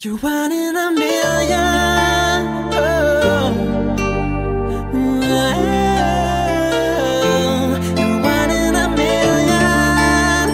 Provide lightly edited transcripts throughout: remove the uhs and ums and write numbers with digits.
You're one in a million. Oh. You're one in a million.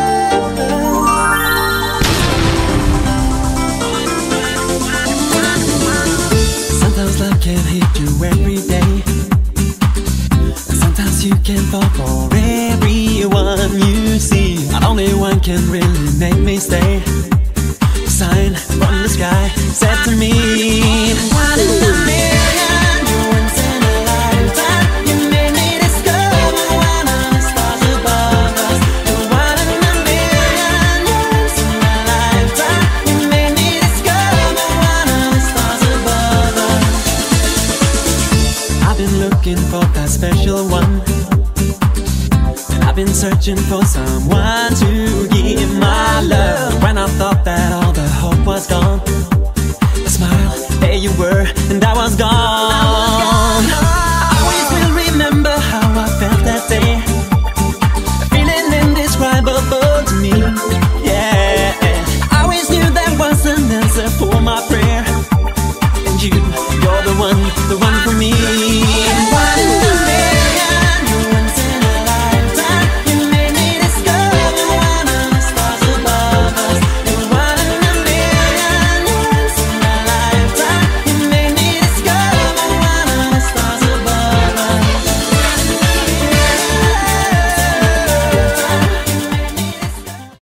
Sometimes life can hit you every day. Sometimes you can fall for everyone you see. Not only one can really make me stay. Sign from the sky said to me, one in a million, you're once in a lifetime. You made me discover one of the stars above us. You're one in a million, you're once in a lifetime. You made me discover one of the stars above us. I've been looking for that special one, and I've been searching for someone